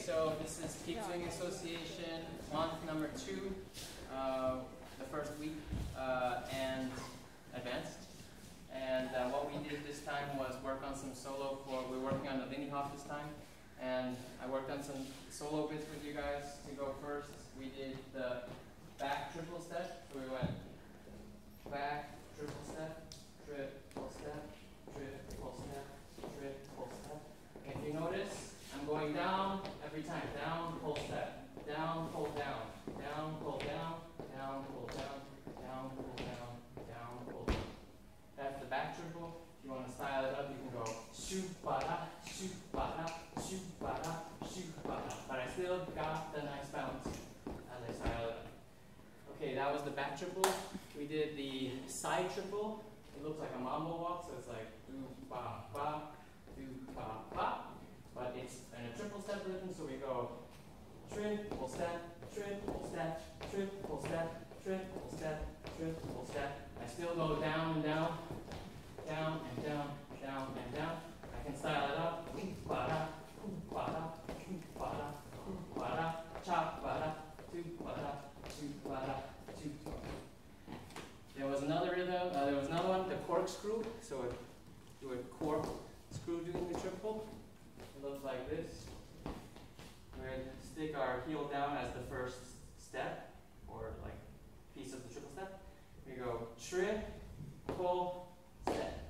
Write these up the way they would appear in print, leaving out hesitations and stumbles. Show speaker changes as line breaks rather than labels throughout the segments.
so this is Keep Swing Association, month number 2, the first week, and advanced. And what we did this time was work on some solo we were working on the Lindy Hop this time, and I worked on some solo bits with you guys. To go first, we did the back triple step, so we went back, triple step, triple step, triple step, triple step. If you notice, I'm going down every time. Down, pull step. Down, pull down. Down, pull down. Down, pull down. Down, pull down. Down, pull down. That's the back triple. If you want to style it up, you can go shoot ba-da, shoot ba-da, shoot ba-da, shoot ba-da. But I still got the nice bounce as I style it up. Okay, that was the back triple. We did the side triple. It looks like a mambo walk, so it's like do ba ba, do ba ba. But it's in a triple step rhythm, so we go triple step, triple step, triple step, triple step, triple step. I still go down and down, down and down, down and down. I can style it up. Ba-da, ba-da, ba-da, ba-da, chop, ba-da, ba-da, ba-da, ba-da. There was another rhythm. There was another one, the corkscrew. So we would corkscrew doing the triple. It looks like this. We'd stick our heel down as the first step, or like piece of the triple step. We go triple step,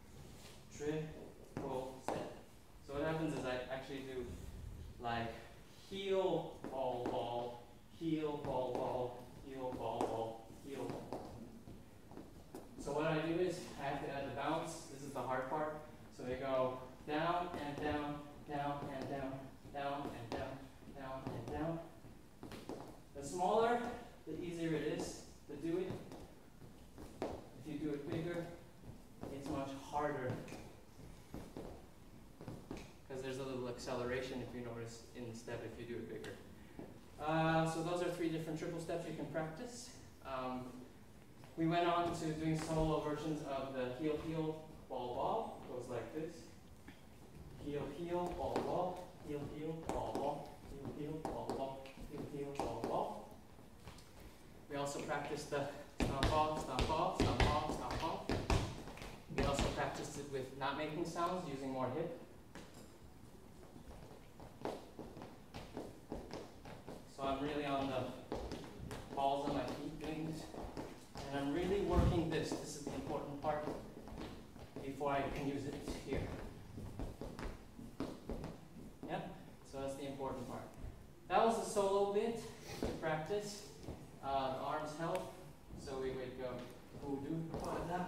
triple step. So what happens is I actually do like heel, ball, ball, heel, ball, ball, heel, ball, ball, heel, ball. So what I do is I have to add the bounce. This is the hard part. So we go down and down, down and down, down and down, down and down. The smaller, the easier it is to do it. If you do it bigger, it's much harder because there's a little acceleration, if you notice, in the step if you do it bigger. So those are 3 different triple steps you can practice. We went on to doing solo versions of the heel, heel, ball, ball. Goes like this. Heel, heel, ball, ball, heel, heel, ball, ball, heel, heel, ball, ball, heel, heel, ball, ball. We also practiced the stomp off, stomp off, stomp off, stomp off. We also practiced it with not making sounds, using more hip. So I'm really on the balls on my feet doing this. And I'm really working this. This is the important part before I can use it here. Yeah? So that's the important part. That was a solo bit to practice. The arms help. So we would go forward,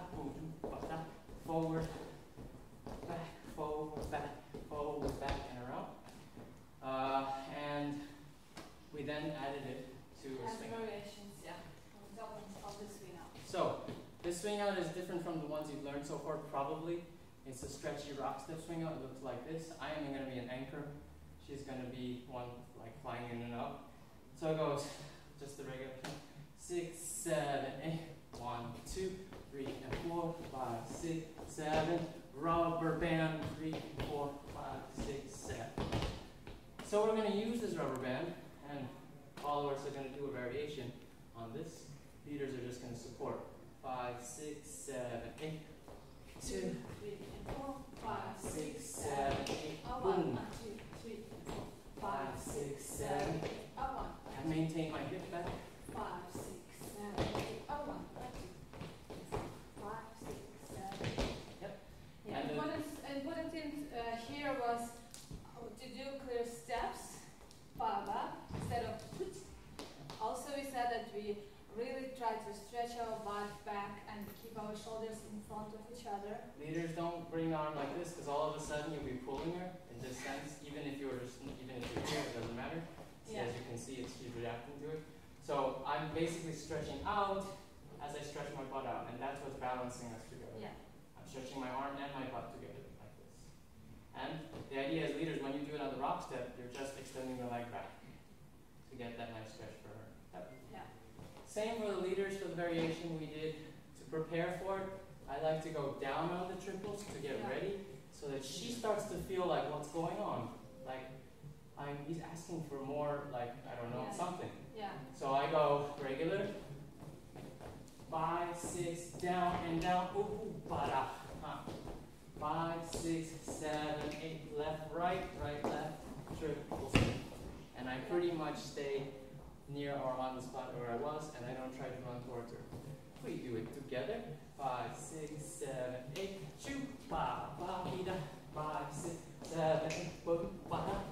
back, and around. And we then added it to a swing.
Variations, yeah. Of the swing out.
So this swing out is different from the ones you've learned so far, probably. It's a stretchy rock step swing out. It looks like this. I am going to be an anchor. She's going to be one like flying in and out. So it goes just the regular 6, 7, 8. 1, 2, 3, and 4, 5, 6, 7. Rubber band. 3, 4, 5, 6, 7. So what we're going to use this rubber band, and followers are going to do a variation on this. Leaders are just going to support. 5, 6, 7, 8. 2,
3, and 4, 5, 6, 7, 8.
Boom.
2, 3, 4,
5, 6, 7.
8.
And maintain my hip back.
5, 6, 7, 8. 5, 6, 7.
Yep.
Yeah. Important thing here was to do clear steps, baba, instead of put. Also, we said that we really try to stretch our butt back and keep our shoulders in front of each other.
Leaders, don't bring the arm like this, because all of a sudden you'll be pulling her in this sense. Even if you're here, it doesn't matter. See,
Yeah.
as you can see, she's reacting to it. So I'm basically stretching out as I stretch my butt out, and that's what's balancing us together.
Yeah.
I'm stretching my arm and my butt together like this. And the idea as leaders, when you do it on the rock step, you're just extending the leg back to get that nice stretch for her. Yep.
Yeah.
Same for the leaders for the variation we did to prepare for it. I like to go down on the triples to get ready so that she starts to feel like what's going on. Like he's asking for more, like, I don't know,
Yeah.
something.
Yeah.
So I go regular, 5, 6, down and down, ooh, ba-da, 5, 6, 7, 8, left, right, left, triple step. And I pretty much stay near or on the spot where I was, and I don't try to run towards her. We do it together, 5, 6, 7, 8, shoot, ba, ba, be da, 5, 6, 7, 8, boom, ba, da,